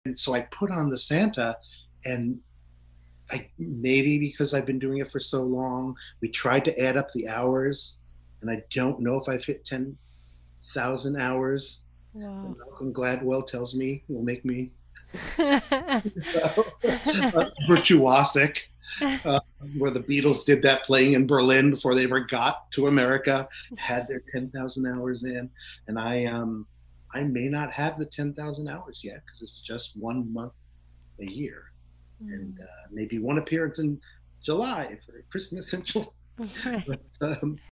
And so I put on the Santa, and I maybe because I've been doing it for so long, we tried to add up the hours, and I don't know if I've hit 10,000 hours. But Wow. Malcolm Gladwell tells me will make me virtuosic, uh, where the Beatles did that playing in Berlin before they ever got to America, had their 10,000 hours in, and I may not have the 10,000 hours yet because it's just 1 month a year, and Mm. maybe one appearance in July for Christmas in July. But,